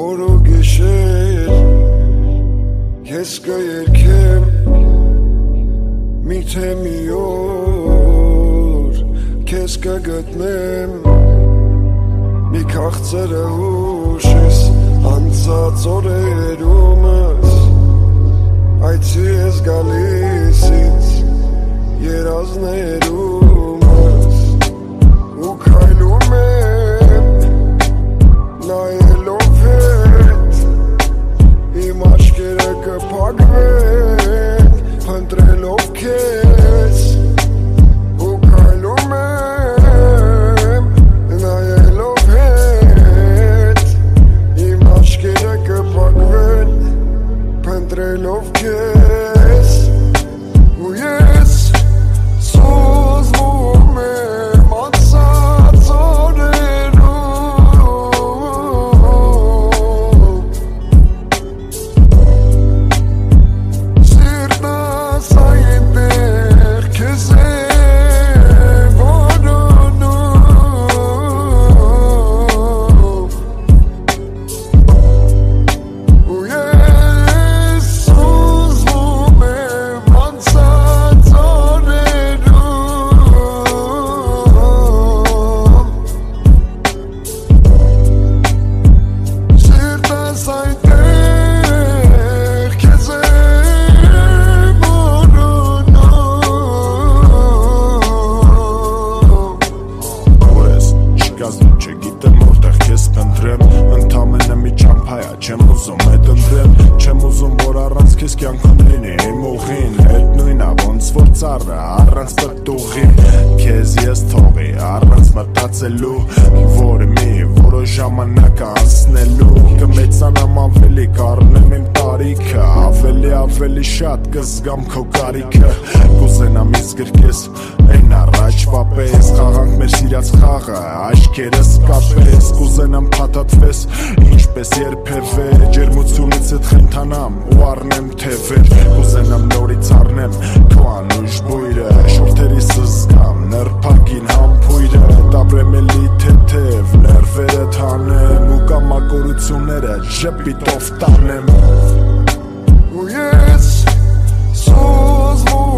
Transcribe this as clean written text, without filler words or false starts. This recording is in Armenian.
օր ու գիշեր ես կերքեմ միթե մի օր քեզ կգտնեմ մի քաղցրը հուշիս անցած օրերումս այցի ես գալիս ինձ երազներումս ու քայլում եմ նայելով հետ իմ աչքերը կփակվեն փնտրելով քեզ ու քայլում եմ նայելով հետ իմ աչքերը կփակվեն փնտրելով քեզ ու ես սուզվում եմ անցած օրերում սիրտս այնտեղ քեզ է որոնում ու ես սուզվում եմ անցած օրերում սիրտս այնտեղ քեզ է որոնում Որես չկազնու չգիտեմ որտեղ քեզ կընտրեմ ընդամենը մի ճամփայա չեմ ուզում հետ ընտրեմ չեմ ուզում որ առանց քեզ կյանքում լինի իմ ուղին հետ նույնա ոնց որ ծառը առանց պտուղի քեզ ես թողի առանց մտածելու որ մի որոշ ժամանակ անցնելու կմեծանամ ավելի կառնեմ իմ տարիքը ավելի շատ կզգամ քո կարիքը կուզենամ ինձ գրկես այն առաջվա պես խաղանք մեր սիրած խաղը աչքերս կապես կուզենամ փաթաթվես ինչպես երբևէ ջերմությունից հետ խենթանամ ու առնեմ թևեր կուզենամ նորից առնեմ քո անուշ բույրը շորթերիս զգամ նրբագին համբույրը դաբրեմ էլի թեթև ներվերը թանեմ ու կամակորությունները ժպիտով տանեմ ու ես սուզվում